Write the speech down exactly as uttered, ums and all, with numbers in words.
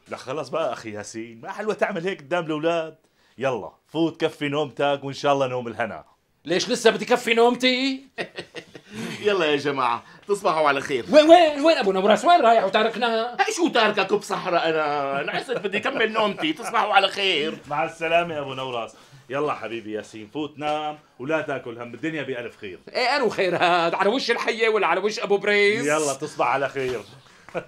لا خلص بقى اخي ياسين، ما حلوة تعمل هيك قدام الاولاد. يلا فوت كفي نومتك وان شاء الله نوم الهنا. ليش لسه بدي كفي نومتي؟ يلا يا جماعة تصبحوا على خير. وين وين وين ابو نوراس، وين رايح وتاركنا؟ هاي شو تاركك بصحراء انا؟ انا حسيت بدي كمل نومتي. تصبحوا على خير. مع السلامة يا ابو نوراس. يلا حبيبي ياسين فوت نام ولا تاكل هم، الدنيا بألف خير. ايه انا وخير هاد، على وش الحية ولا على وش ابو بريس؟ يلا تصبح على خير.